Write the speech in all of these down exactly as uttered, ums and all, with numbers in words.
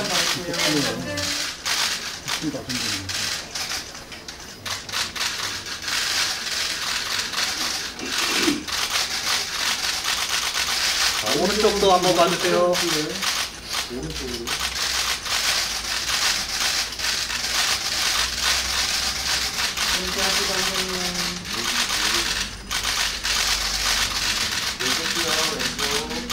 자, 오른쪽도 한번 봐주세요. 오른쪽으로. 이렇게 하시고 한번요. 왼쪽이요, 왼쪽.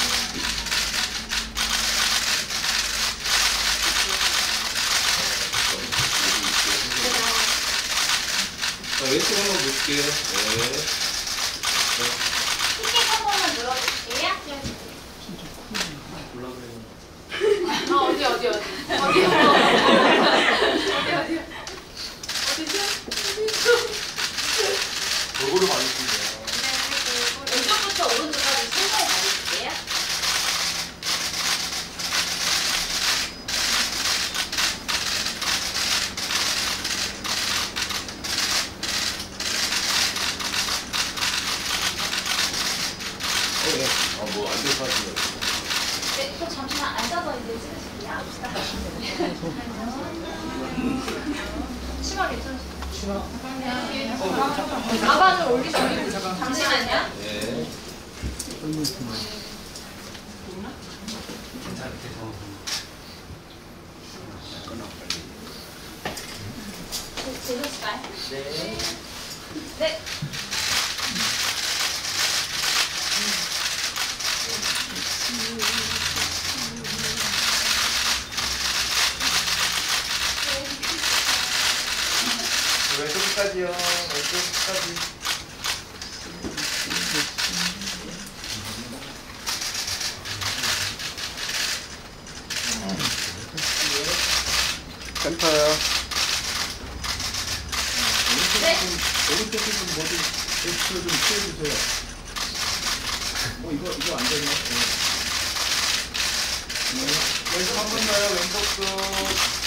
자, 왼쪽 한번 볼게요. 네. 크게 한 번만 눌러주세요. 올라가요. 아, 어디, 어디, 어디. 어디요? 어디, 어디요? 어디죠? 골고루 봐주시면. 네, 왼쪽부터 오른쪽까지 손으로 가주실게요. 아, 뭐, 안 될 것 같은데. 네, 또 잠시만 앉아서 이제 찍으실게요. 치마 괜찮으세요? 치마. 가방을 올리시면 잠시만요. 네. 되실까요? 네. 네. 왼쪽까지요. 왼쪽까지. 센터요. 네. 오른쪽 좀 뭐좀 엑스 좀 피해주세요. 어 이거 이거 안 되네. 왼쪽 한 번 더요. 왼쪽도.